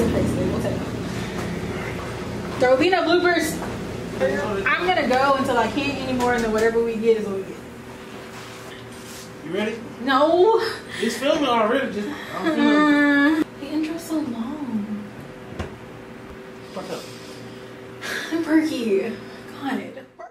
in Facebook. We'll take it. There will be no bloopers. I'm gonna go until I can't anymore, and then whatever we get is what we get. You ready? No. It's filming already. Just I'm filming. The intro's so long. Fuck up. I'm perky. God.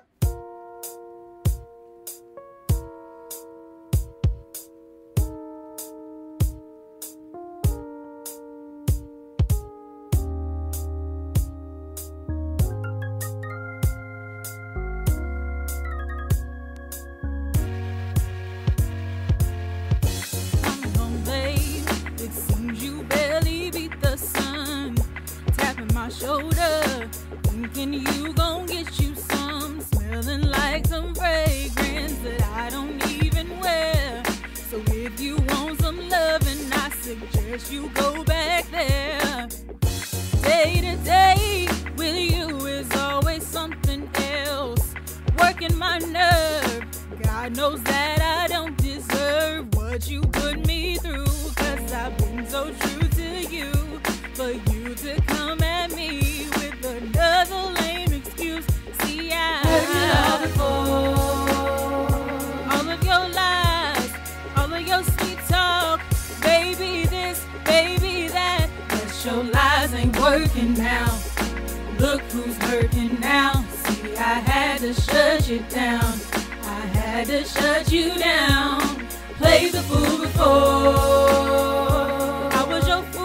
Shoulder, thinking you gon' get you some, smelling like some fragrance that I don't even wear. So if you want some loving, I suggest you go back there. Day to day with you is always something else, working my nerve. God knows that I don't deserve what you put me through, 'cause I've been so true to you. For you to come at me with another lame excuse. See, I heard it all before. All of your lies, all of your sweet talk, baby this, baby that. But your lies ain't working now. Look who's hurting now. See, I had to shut you down. I had to shut you down. Played the fool before. I was your fool.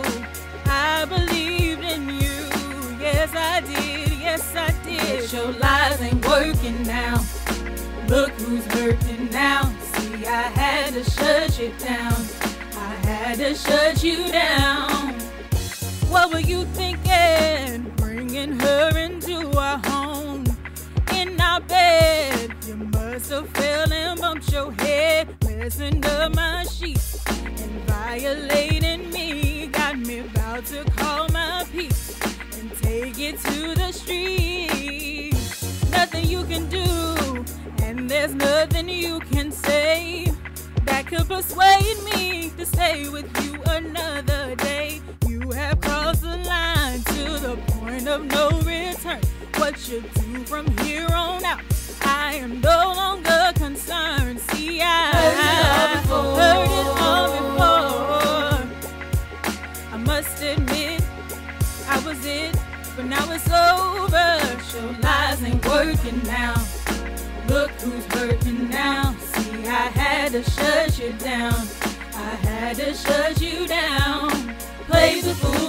I believed in you, yes I did, yes I did. But your lies ain't working now. Look who's hurting now. See, I had to shut you down. I had to shut you down. What were you thinking, bringing her into our home, in our bed? You must have fell and bumped your head, messing up my sheets and violating me. Got me about to call my peace and take it to the street. Nothing you can do, and there's nothing you can say that could persuade me to stay with you another day. You have crossed the line to the point of no return. What you do from here on out, I am no longer concerned. See, I heard it all before. I must admit, I was it, but now it's over. Your lies ain't working now. Look who's hurting now. See, I had to shut you down. I had to shut you down. Played the fool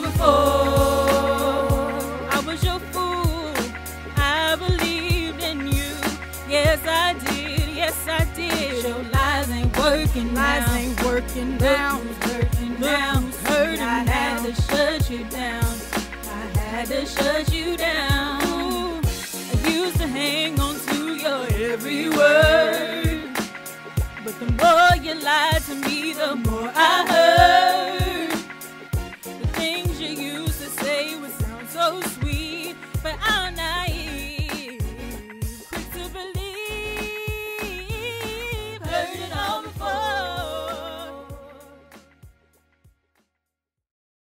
before. I was your fool. I believed in you. Yes, I did. Yes, I did. Your lies ain't working now. Lies ain't working now. Look who's hurting now. Look who's hurting now. I had to shut you down. I had to shut you down. I used to hang on to your every word, but the more you lied to me,